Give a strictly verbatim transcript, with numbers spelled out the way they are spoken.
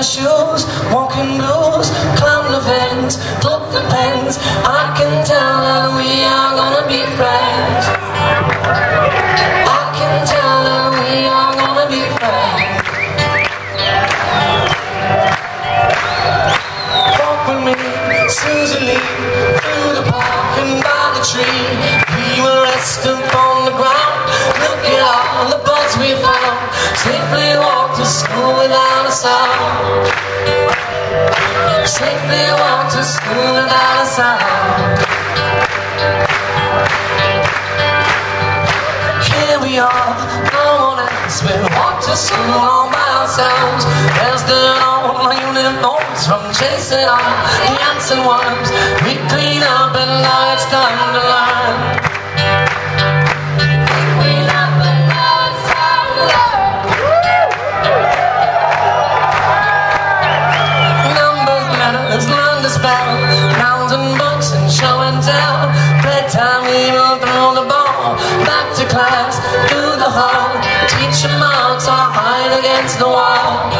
my shoes, walking blues, climb the fence, flip the pens. I can tell that we are gonna be friends. I can tell that we are gonna be friends. Walk with me, Susan Lee, through the park and by the tree. We will rest upon the ground, look at all the bugs we found. Safely walk to school without a sound. Safely walk to school without a sound. Here we are, no one else. We walk to school all by ourselves. There's dirt on our uniforms from chasing on the ants and worms. We clean up and now it's time to learn. We clean up and now it's time to learn. Numbers, letters, learn to spell, nouns and books and show and tell. Playtime, we will throw the ball back to class, through the hall. Teacher marks are hide against the wall.